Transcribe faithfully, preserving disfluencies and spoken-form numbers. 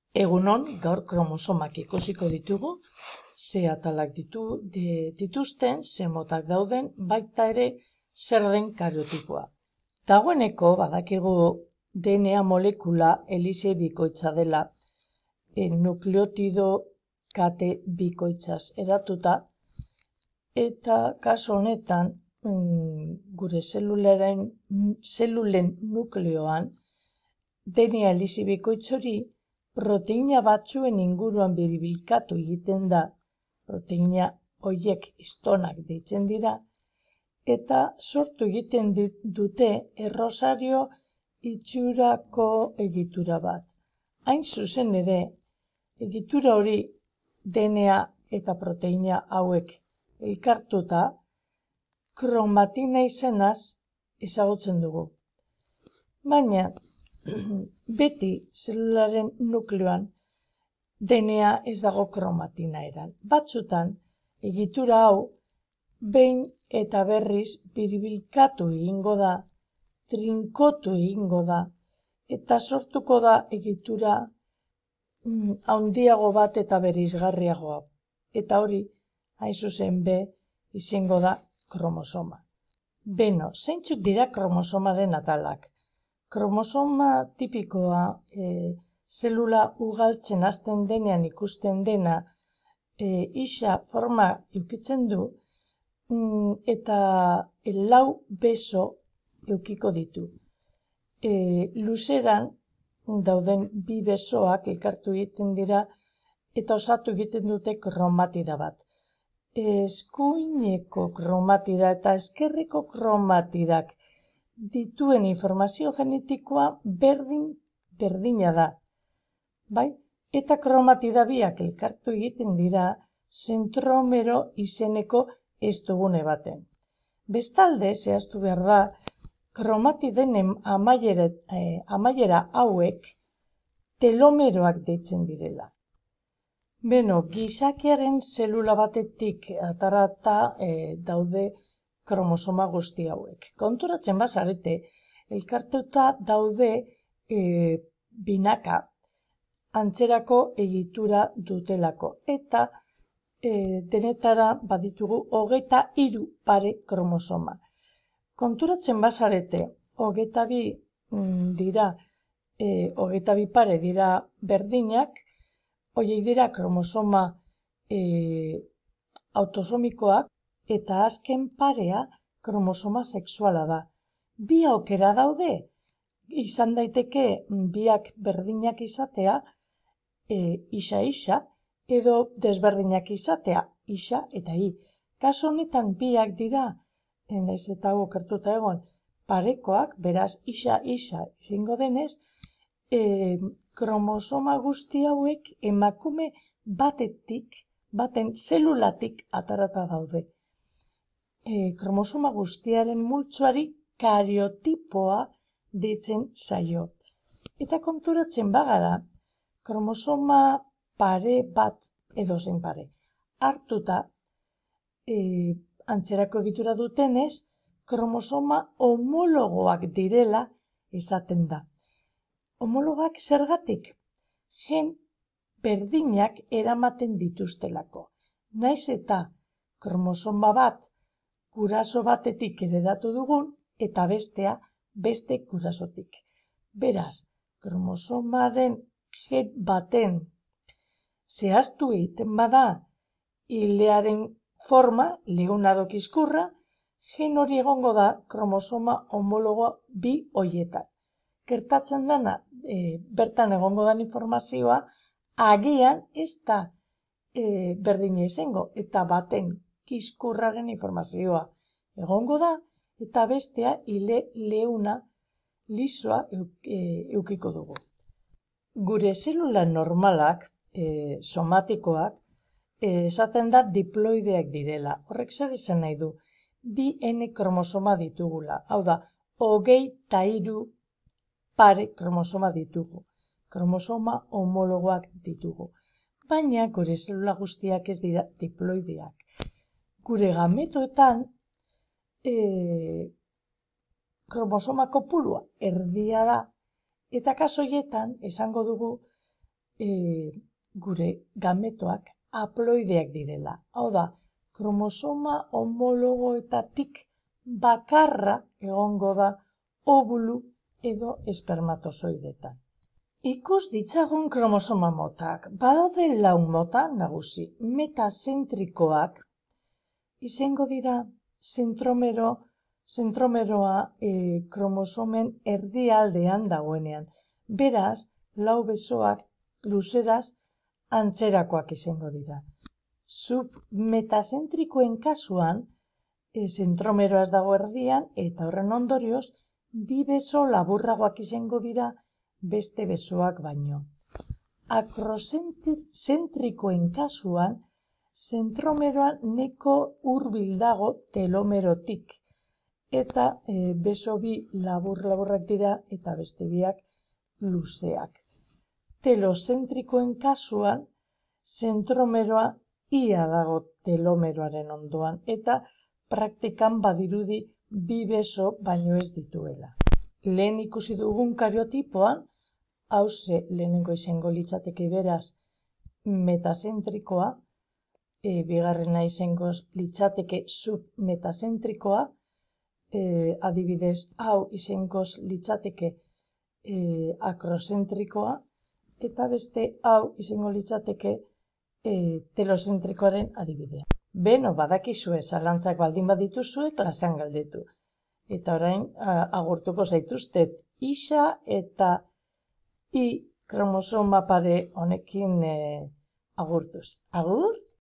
Egunon, gaur kromosomak ikusiko ditugu, ze atalak ditu, de, dituzten, ze motak dauden, baita ere zer den kariotipoa. Dagoeneko badakigu D N A molekula elize bikoitza dela, e, nukleotido kate bikoitzaz eratuta, eta kasu honetan mm, gure zelularen, zelulen nukleoan D N A elize bikoitz hori proteina batzuen inguruan biribilkatu egiten da, proteina horiek histonak deitzen dira, eta sortu egiten dute errosario itxurako egitura bat. Hain zuzen ere, egitura hori D N A eta proteina hauek elkartuta, kromatina izenaz ezagutzen dugu. Baina, beti zelularen nukleoan D N A ez dago kromatina eran. Batzutan, egitura hau behin eta berriz biribilkatu egingo da, trinkotu egingo da, eta sortuko da egitura mm, handiago bat eta bereizgarriagoa. Eta hori, hain zuzen be, izango da kromosoma. Beno, zeintzuk dira kromosomaren atalak? Kromosoma tipikoa, e, zelula ugaltzen hasten denean ikusten dena, e, isa forma eukitzen du, mm, eta lau beso eukiko ditu. E, luzeran dauden bi besoak elkartu egiten dira eta osatu egiten dute kromatida bat. Eskuineko kromatida eta eskerreko kromatidak dituen informazio genetikoa berdin berdina da. Bai? Eta kromatida biak elkartu egiten dira zentromero izeneko ez dugune baten. Bestalde, zehaztu behar da, kromatiden amaiera, eh, amaiera hauek telomeroak deitzen direla. Beno, gizakiaren zelula batetik atarata eh, daude kromosoma guzti hauek. Konturatzen bazarete, elkartuta daude e, binaka antzerako egitura dutelako. Eta e, denetara baditugu hogeita hiru pare kromosoma. Konturatzen bazarete, hogeita bi mm, dira, e, hogeita bi pare dira berdinak, horiek dira kromosoma e, autosomikoak, eta azken parea kromosoma sexuala da. Bi aukera daude, izan daiteke biak berdinak izatea, e, isa-isa, edo desberdinak izatea, isa eta i. Kasu honetan biak dira, naiz eta hau okertuta egon, parekoak, beraz isa-isa izango denez, e, kromosoma guzti hauek emakume batetik, baten zelulatik atarata daude. E, kromosoma guztiaren multzoari kariotipoa deitzen zaio. Eta konturatzen bagara, kromosoma pare bat edo zen pare. Hartuta, e, antzerako egitura dutenez, kromosoma homologoak direla esaten da. Homologak zergatik? Gen berdinak eramaten dituztelako. Naiz eta kromosoma bat guraso batetik heredatu dugun, eta bestea beste gurasotik. Beraz, kromosomaren gen baten zehaztu egiten bada hilearen forma, leuna kizkurra, gen hori egongo da kromosoma homologo bi hoietan. Gertatzen dena, e, bertan egongo den informazioa, agian ez da e, berdina izango, eta baten kizkurraren informazioa egongo da, eta bestea hile leuna lisoa eukiko dugu. Gure zelula normalak, e, somatikoak, e, esaten da diploideak direla. Horrek zer esan nahi du? Bi N kromosoma ditugula. Hau da, hogeita hiru pare kromosoma ditugu. Kromosoma homologoak ditugu. Baina gure zelula guztiak ez dira diploideak. Gure gametoetan e, kromosoma kopurua erdia da, eta kaso horietan esango dugu e, gure gametoak haploideak direla. Hau da, kromosoma homologoetatik bakarra egongo da obulu edo espermatozoidetan. Ikus ditzagun kromosoma motak, badaude lau mota nagusi, metazentrikoak, izango dira zentromero, zentromeroa e, kromosomen erdialdean dagoenean. Beraz, lau besoak luzeraz antzerakoak izango dira. Submetazentrikoen kasuan, e, zentromeroa ez dago erdian, eta horren ondorioz, bi beso laburragoak izango dira beste besoak baino. Akrozentrikoen kasuan, zentromeroan neko hurbil dago telomerotik, eta e, beso bi labur-laburrak dira eta beste biak luzeak. Telozentrikoen kasuan, zentromeroa ia dago telomeroaren ondoan, eta praktikan badirudi bi beso baino ez dituela. Lehen ikusi dugun kariotipoan, hauze lehenengo izango litzateke beraz metazentrikoa, e, bigarrena izango litzateke submetazentrikoa, e, adibidez hau izango litzateke e, akrozentrikoa, eta beste hau izango litzateke e, telozentrikoaren adibidea. Beno, badakizue, zalantzak baldin badituzue, klasean galdetu. Eta orain agurtuko zaituztet isa eta i kromosoma pare honekin e, agurtuz. Agur?